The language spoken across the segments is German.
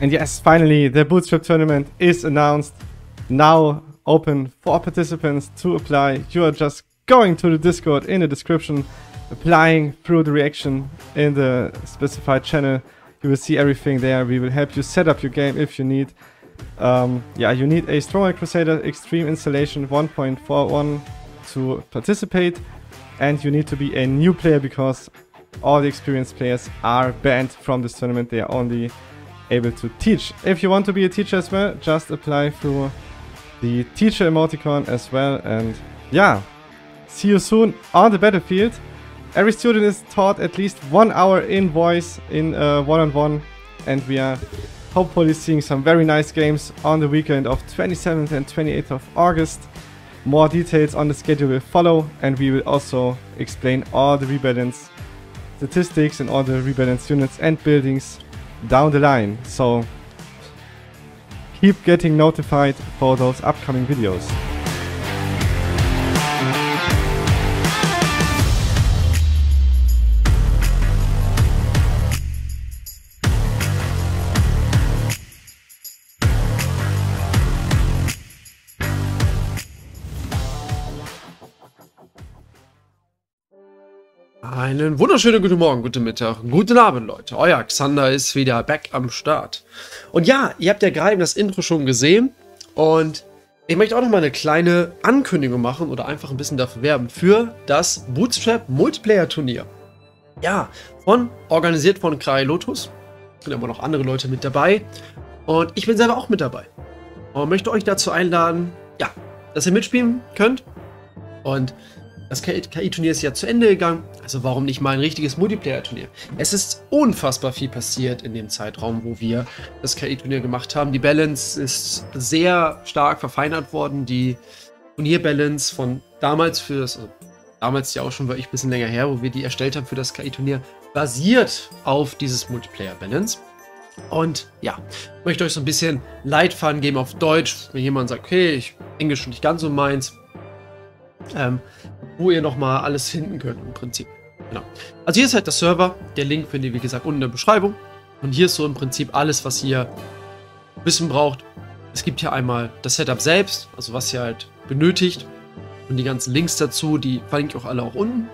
And yes, finally, the Bootstrap tournament is announced. Now open for participants to apply. You are just going to the Discord in the description, applying through the reaction in the specified channel. You will see everything there. We will help you set up your game if you need. Yeah, you need a Stronghold Crusader Extreme installation 1.41 to participate. And you need to be a new player because all the experienced players are banned from this tournament. They are only able to teach. If you want to be a teacher as well, just apply through the teacher emoticon as well. And yeah, see you soon on the battlefield. Every student is taught at least 1 hour in voice in one-on-one, and we are hopefully seeing some very nice games on the weekend of 27th and 28th of August. More details on the schedule will follow, and we will also explain all the rebalance statistics and all the rebalance units and buildings down the line. So keep getting notified for those upcoming videos. Einen wunderschönen guten Morgen, guten Mittag, guten Abend, Leute. Euer Xander ist wieder back am Start. Und ja, ihr habt ja gerade das Intro schon gesehen. Und ich möchte auch noch mal eine kleine Ankündigung machen oder einfach ein bisschen dafür werben für das Bootstrap Multiplayer Turnier. Ja, organisiert von Cry Lotus. Sind aber noch andere Leute mit dabei. Und ich bin selber auch mit dabei. Und möchte euch dazu einladen, ja, dass ihr mitspielen könnt. Und das KI-Turnier ist ja zu Ende gegangen, also warum nicht mal ein richtiges Multiplayer-Turnier? Es ist unfassbar viel passiert in dem Zeitraum, wo wir das KI-Turnier gemacht haben. Die Balance ist sehr stark verfeinert worden. Die Turnierbalance von damals damals ja auch schon wirklich ein bisschen länger her, wo wir die erstellt haben für das KI-Turnier, basiert auf dieses Multiplayer-Balance. Und ja, ich möchte euch so ein bisschen Leitfaden geben auf Deutsch, wenn jemand sagt, okay, Englisch ist nicht ganz so meins. Wo ihr nochmal alles finden könnt im Prinzip. Genau. Also hier ist halt der Server. Der Link findet ihr, wie gesagt, unten in der Beschreibung. Und hier ist so im Prinzip alles, was ihr wissen braucht. Es gibt hier einmal das Setup selbst, also was ihr halt benötigt. Und die ganzen Links dazu, die verlinke ich auch alle auch unten.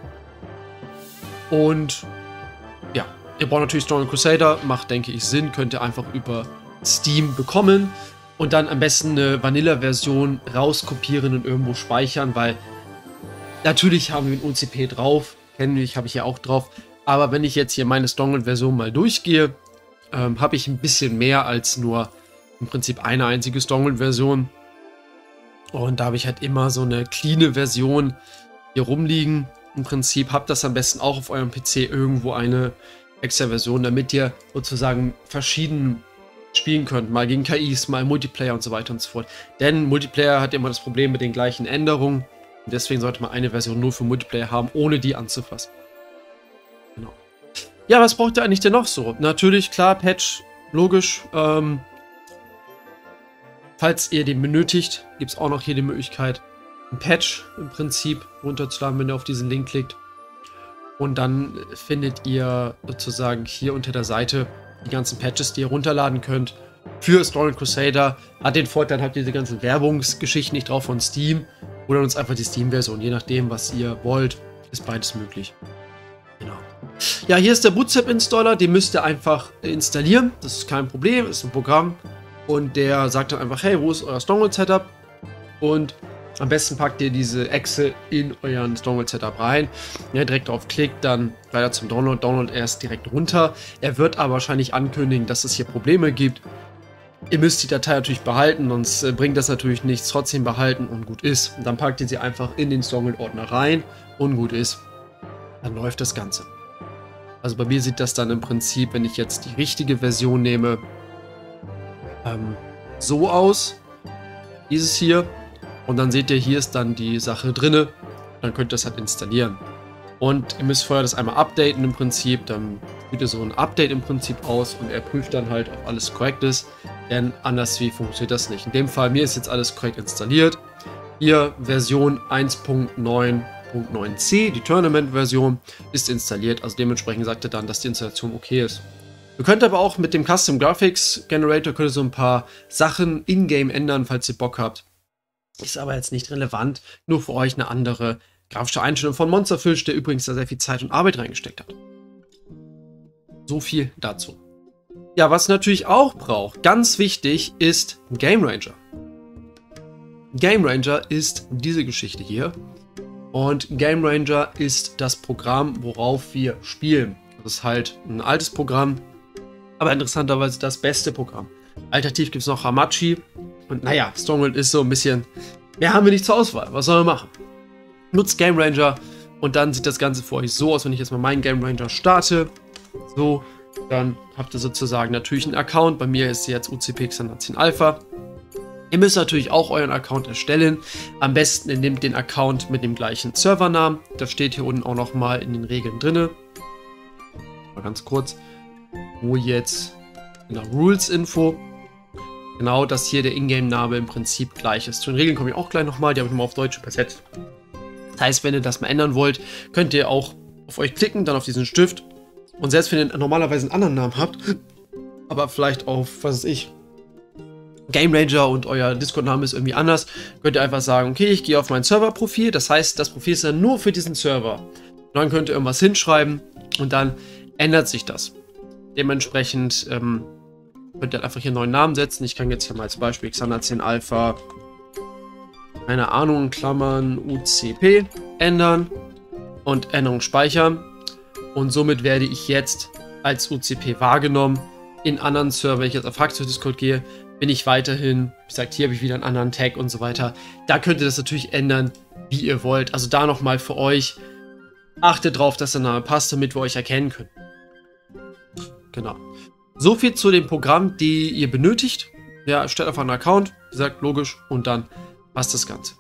Und ja, ihr braucht natürlich Stronghold Crusader. Macht, denke ich, Sinn. Könnt ihr einfach über Steam bekommen. Und dann am besten eine Vanilla-Version rauskopieren und irgendwo speichern, weil natürlich haben wir ein UCP drauf, habe ich ja auch drauf, aber wenn ich jetzt hier meine Stronghold-Version mal durchgehe, habe ich ein bisschen mehr als nur im Prinzip eine einzige Stronghold-Version. Und da habe ich halt immer so eine cleane Version hier rumliegen. Im Prinzip habt das am besten auch auf eurem PC irgendwo eine extra Version, damit ihr sozusagen verschieden spielen könnt, mal gegen KIs, mal Multiplayer und so weiter und so fort. Denn Multiplayer hat immer das Problem mit den gleichen Änderungen. Und deswegen sollte man eine Version nur für Multiplayer haben, ohne die anzufassen. Genau. Ja, was braucht ihr eigentlich denn noch so? Natürlich, klar, Patch, logisch. Falls ihr den benötigt, gibt es auch noch hier die Möglichkeit, ein Patch im Prinzip runterzuladen, wenn ihr auf diesen Link klickt. Und dann findet ihr sozusagen hier unter der Seite die ganzen Patches, die ihr runterladen könnt. Für Stronghold Crusader hat den Vorteil, habt ihr diese ganzen Werbungsgeschichten nicht drauf von Steam. Oder uns einfach die Steam-Version, je nachdem, was ihr wollt, ist beides möglich. Genau. Ja, hier ist der Bootstrap-Installer, den müsst ihr einfach installieren. Das ist kein Problem, ist ein Programm. Und der sagt dann einfach, hey, wo ist euer Stronghold-Setup? Und am besten packt ihr diese Excel in euren Stronghold-Setup rein. Wenn ihr direkt drauf klickt, dann weiter zum Download. Download erst direkt runter. Er wird aber wahrscheinlich ankündigen, dass es hier Probleme gibt. Ihr müsst die Datei natürlich behalten, sonst bringt das natürlich nichts. Trotzdem behalten und gut ist. Und dann packt ihr sie einfach in den Stronghold-Ordner rein und gut ist. Dann läuft das Ganze. Also bei mir sieht das dann im Prinzip, wenn ich jetzt die richtige Version nehme, so aus. Dieses hier. Und dann seht ihr, hier ist dann die Sache drinne. Dann könnt ihr das halt installieren. Und ihr müsst vorher das einmal updaten im Prinzip. Dann führt ihr so ein Update im Prinzip aus und er prüft dann halt, ob alles korrekt ist. Denn anders wie funktioniert das nicht. In dem Fall, mir ist jetzt alles korrekt installiert. Hier Version 1.9.9c, die Tournament-Version, ist installiert. Also dementsprechend sagt er dann, dass die Installation okay ist. Ihr könnt aber auch mit dem Custom Graphics Generator könnt ihr so ein paar Sachen in-game ändern, falls ihr Bock habt. Ist aber jetzt nicht relevant, nur für euch eine andere grafische Einstellung von Monsterfish, der übrigens da sehr viel Zeit und Arbeit reingesteckt hat. So viel dazu. Ja, was natürlich auch braucht, ganz wichtig, ist ein Game Ranger. Game Ranger ist diese Geschichte hier. Und Game Ranger ist das Programm, worauf wir spielen. Das ist halt ein altes Programm, aber interessanterweise das beste Programm. Alternativ gibt es noch Hamachi. Und naja, Stronghold ist so ein bisschen, mehr haben wir nicht zur Auswahl. Was sollen wir machen? Nutzt Game Ranger und dann sieht das Ganze für euch so aus, wenn ich jetzt mal meinen Game Ranger starte. So, dann habt ihr sozusagen natürlich einen Account. Bei mir ist jetzt UCP Xanathin Alpha. Ihr müsst natürlich auch euren Account erstellen. Am besten ihr nehmt den Account mit dem gleichen Servernamen. Das steht hier unten auch nochmal in den Regeln drin. Mal ganz kurz, wo jetzt in der Rules-Info genau, dass hier der Ingame-Name im Prinzip gleich ist. Zu den Regeln komme ich auch gleich nochmal, die habe ich mal auf Deutsch übersetzt. Das heißt, wenn ihr das mal ändern wollt, könnt ihr auch auf euch klicken, dann auf diesen Stift. Und selbst wenn ihr normalerweise einen anderen Namen habt, aber vielleicht auf, was weiß ich, Game Ranger und euer Discord-Name ist irgendwie anders, könnt ihr einfach sagen, okay, ich gehe auf mein Server-Profil. Das heißt, das Profil ist dann nur für diesen Server. Und dann könnt ihr irgendwas hinschreiben und dann ändert sich das. Dementsprechend könnt ihr einfach hier einen neuen Namen setzen. Ich kann jetzt hier mal als Beispiel Xanathin Alpha, keine Ahnung, Klammern UCP ändern und Änderung speichern. Und somit werde ich jetzt als UCP wahrgenommen. In anderen Servern, wenn ich jetzt auf Hackzeug Discord gehe, bin ich weiterhin, wie gesagt, hier habe ich wieder einen anderen Tag und so weiter. Da könnt ihr das natürlich ändern, wie ihr wollt. Also da nochmal für euch, achtet drauf, dass der Name passt, damit wir euch erkennen können. Genau. So viel zu dem Programm, die ihr benötigt. Ja, stellt einfach einen Account, wie gesagt, logisch, und dann passt das Ganze.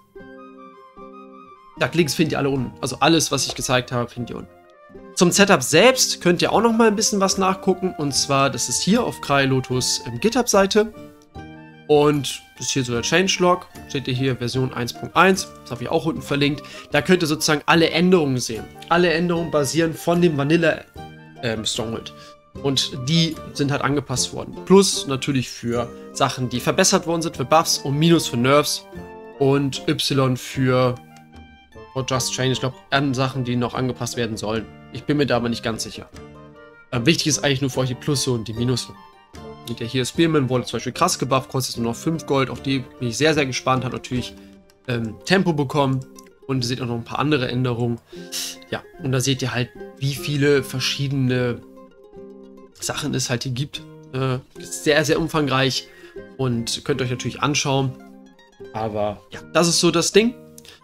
Ja, Links findet ihr alle unten. Also alles, was ich gezeigt habe, findet ihr unten. Zum Setup selbst könnt ihr auch noch mal ein bisschen was nachgucken. Und zwar, das ist hier auf KreiLotus GitHub-Seite. Und das ist hier so der Changelog. Seht ihr hier Version 1.1. Das habe ich auch unten verlinkt. Da könnt ihr sozusagen alle Änderungen sehen. Alle Änderungen basieren von dem Vanilla Stronghold. Und die sind halt angepasst worden. Plus natürlich für Sachen, die verbessert worden sind, für Buffs und Minus für Nerfs. Und Y für Just Change. Ich glaube, Sachen, die noch angepasst werden sollen. Ich bin mir da aber nicht ganz sicher. Wichtig ist eigentlich nur für euch die Plusse und die Minusse. Seht ihr hier, Spearman wurde zum Beispiel krass gebufft, kostet nur noch 5 Gold. Auf die bin ich sehr, sehr gespannt. Hat natürlich Tempo bekommen. Und ihr seht auch noch ein paar andere Änderungen. Ja, und da seht ihr halt, wie viele verschiedene Sachen es halt hier gibt. Ist sehr, sehr umfangreich. Und könnt ihr euch natürlich anschauen. Aber ja, das ist so das Ding.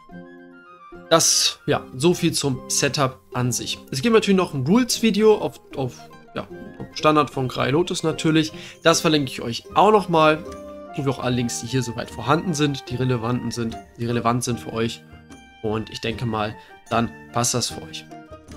Das, ja, so viel zum Setup an sich. Es gibt natürlich noch ein Rules-Video auf Standard von KreiLotus natürlich. Das verlinke ich euch auch nochmal. Und auch alle Links, die hier soweit vorhanden sind, die relevant sind für euch. Und ich denke mal, dann passt das für euch.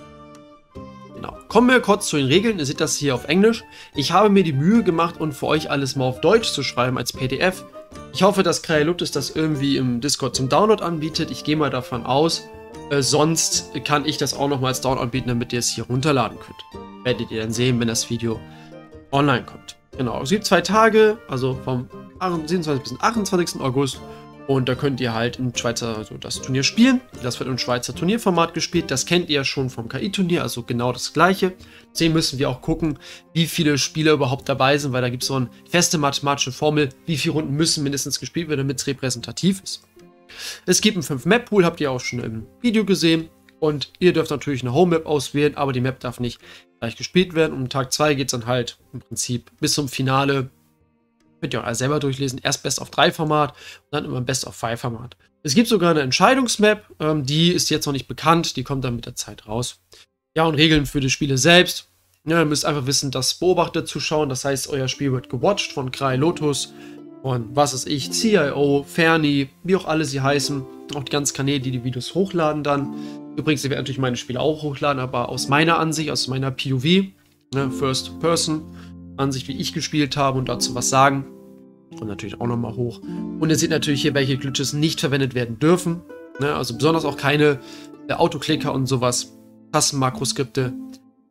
Genau. Kommen wir kurz zu den Regeln. Ihr seht das hier auf Englisch. Ich habe mir die Mühe gemacht und für euch alles mal auf Deutsch zu schreiben als PDF. Ich hoffe, dass KreiLotus das irgendwie im Discord zum Download anbietet. Ich gehe mal davon aus. Sonst kann ich das auch noch mal als Download anbieten, damit ihr es hier runterladen könnt. Werdet ihr dann sehen, wenn das Video online kommt. Genau, es gibt 2 Tage, also vom 27. bis 28. August. Und da könnt ihr halt im Schweizer, also das Turnier spielen. Das wird im Schweizer Turnierformat gespielt. Das kennt ihr ja schon vom KI-Turnier, also genau das gleiche. Deswegen müssen wir auch gucken, wie viele Spieler überhaupt dabei sind, weil da gibt es so eine feste mathematische Formel, wie viele Runden müssen mindestens gespielt werden, damit es repräsentativ ist. Es gibt einen 5-Map-Pool, habt ihr auch schon im Video gesehen. Und ihr dürft natürlich eine Home-Map auswählen, aber die Map darf nicht gleich gespielt werden. Und Tag 2 geht es dann halt im Prinzip bis zum Finale. Könnt ihr auch alles selber durchlesen. Erst Best-of-3-Format und dann immer Best-of-5-Format. Es gibt sogar eine Entscheidungsmap, die ist jetzt noch nicht bekannt, die kommt dann mit der Zeit raus. Ja, und Regeln für die Spiele selbst. Ja, ihr müsst einfach wissen, dass Beobachter zuschauen, das heißt, euer Spiel wird gewatcht von KreiLotus, von was weiß ich, CIO, Ferni, wie auch alle sie heißen. Auch die ganzen Kanäle, die die Videos hochladen dann. Übrigens, ihr werdet natürlich meine Spiele auch hochladen, aber aus meiner Ansicht, aus meiner POV, ne, First Person, Ansicht, wie ich gespielt habe und dazu was sagen. Und natürlich auch nochmal hoch. Und ihr seht natürlich hier, welche Glitches nicht verwendet werden dürfen. Ne, also besonders auch keine Autoklicker und sowas. Tastenmakroskripte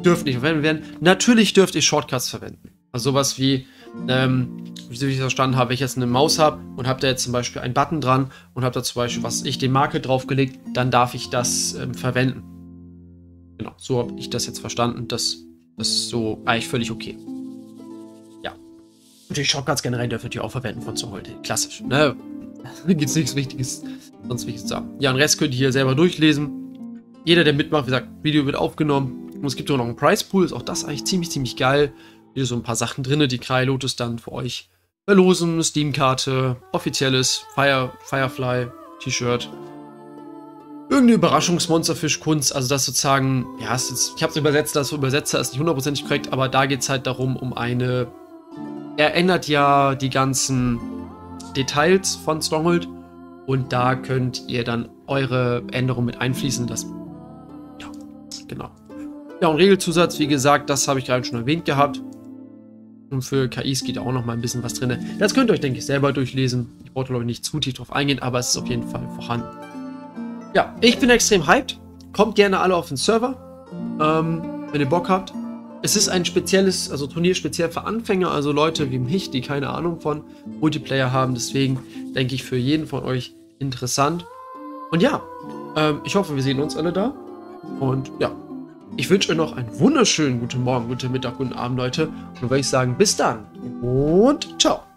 dürfen nicht verwendet werden. Natürlich dürft ihr Shortcuts verwenden. Also sowas wie, wie ich verstanden habe, wenn ich jetzt eine Maus habe und habe da jetzt zum Beispiel einen Button dran und habe da zum Beispiel, was ich, den Marker draufgelegt, dann darf ich das verwenden. Genau, so habe ich das jetzt verstanden. Das ist so eigentlich völlig okay. Ja. Natürlich Shortcuts generell dürft ihr auch verwenden von Stronghold. Klassisch, ne? Da gibt es nichts Wichtiges, sonst Wichtiges zu sagen. Ja, den Rest könnt ihr hier selber durchlesen. Jeder, der mitmacht, wie gesagt, Video wird aufgenommen. Und es gibt auch noch einen Prize Pool, ist auch das eigentlich ziemlich geil. Hier so ein paar Sachen drin, die Cryolotus dann für euch verlosen. Steam-Karte, offizielles Firefly T-Shirt. Irgendeine Überraschungsmonsterfisch-Kunst, also das sozusagen, ja, ist jetzt, ich habe es übersetzt, das Übersetzer ist nicht hundertprozentig korrekt, aber da geht es halt darum, um eine, er ändert ja die ganzen Details von Stronghold und da könnt ihr dann eure Änderungen mit einfließen lassen. Ja, genau. Ja, und Regelzusatz, wie gesagt, das habe ich gerade schon erwähnt gehabt. Und für KIs geht auch noch mal ein bisschen was drin. Das könnt ihr euch, denke ich, selber durchlesen. Ich brauche, glaube ich, nicht zu tief drauf eingehen, aber es ist auf jeden Fall vorhanden. Ja, ich bin extrem hyped. Kommt gerne alle auf den Server, wenn ihr Bock habt. Es ist ein spezielles, also Turnier speziell für Anfänger, also Leute wie mich, die keine Ahnung von Multiplayer haben. Deswegen denke ich für jeden von euch interessant. Und ja, ich hoffe, wir sehen uns alle da. Und ja, ich wünsche euch noch einen wunderschönen guten Morgen, guten Mittag, guten Abend, Leute. Und dann würde ich sagen, bis dann und ciao.